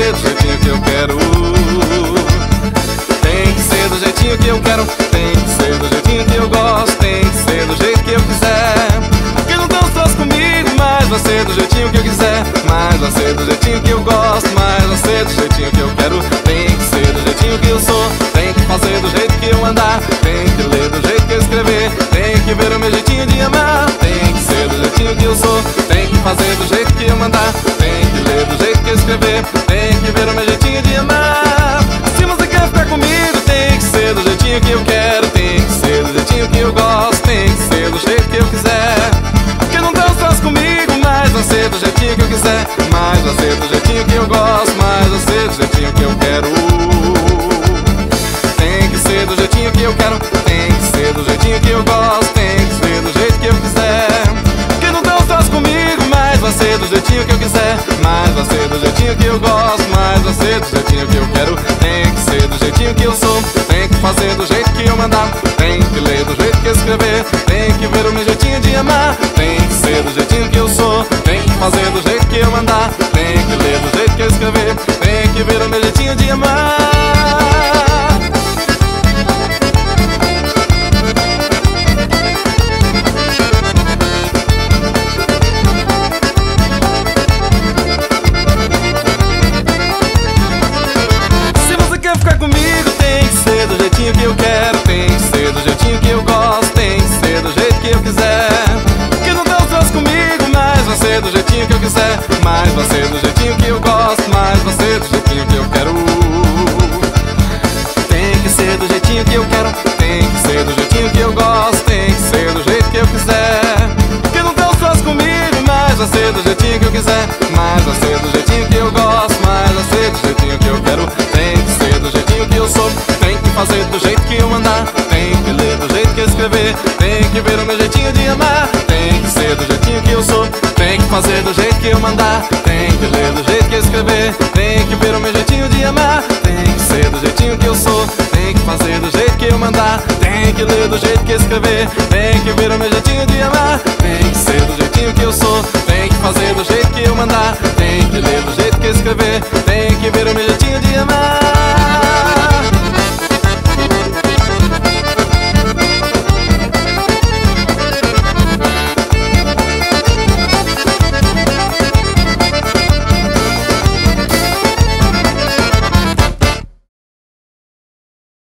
ser do jeitinho que eu quero. Tem que ser do jeitinho que eu quero, tem que ser do jeitinho que eu gosto, tem que ser do jeito que eu quiser. Porque não tão sós comigo, mas vai ser do jeitinho que eu quiser. Mas vai ser do jeitinho que eu gosto, mas vai ser do jeitinho que eu quero. Tem que ser do jeitinho que eu sou, tem que fazer do jeito que eu andar, tem que ler do jeito que eu escrever, tem que ver o meu jeitinho de amar. Tem que ser do jeitinho que eu sou, tem que fazer do jeito que eu mandar, tem que ler do jeito que eu escrever, tem que ver o meu jeitinho de amar. Se você quer ficar comigo, tem que ser do jeitinho que eu quero, tem que ser do jeitinho que eu gosto, tem que ser do jeito que eu quiser. Porque não tão sós comigo, mas vai ser do jeitinho que eu quiser. Mas vai ser do jeitinho que eu gosto, mas vai ser do jeitinho que eu quero. Tem que ser do jeitinho que eu quero, tem que ser do jeitinho que eu gosto, tem que ser do jeito que eu quiser. Porque não tão sós comigo, mas vai ser do jeitinho que eu quiser. Mas vai ser do jeitinho que eu gosto, mas vai ser do jeitinho que eu quero. Tem que ser do jeitinho que eu sou, tem que fazer do jeito que eu mandar, tem que ler do jeito que eu escrever, tem que ver o meu jeitinho de amar. Tem que ser do jeitinho que eu sou, tem que fazer do jeito que eu mandar, tem que ler do jeito que eu escrever, tem que ver o meu jeitinho de amar. Comigo tem que ser do jeitinho que eu quero, tem que ser do jeitinho que eu gosto, tem que ser do jeito que eu quiser. Porque não tão sós comigo, mas vai ser do jeitinho que eu quiser. Mas vai ser do jeitinho que eu gosto, mas vai ser do jeitinho que eu quero. Tem que ser do jeitinho que eu quero, tem que ser do jeitinho que eu gosto, tem que ser do jeito que eu quiser. Porque não tão sós comigo, mas vai ser do jeitinho que eu quiser. Mas vai ser do jeitinho que eu gosto, mas vai ser do jeitinho que eu quero. Tem que ser do jeitinho que eu sou, tem que fazer do jeito que eu andar, tem que ler do jeito que eu escrever, tem que ver o meu jeitinho de amar. Tem que ser do jeitinho que eu sou, tem que fazer do jeito que eu mandar, tem que ler do jeito que eu escrever, tem que ver o meu jeitinho de amar. Tem que ser do jeitinho que eu sou, tem que fazer do jeito que eu mandar, tem que ler do jeito que eu escrever, tem que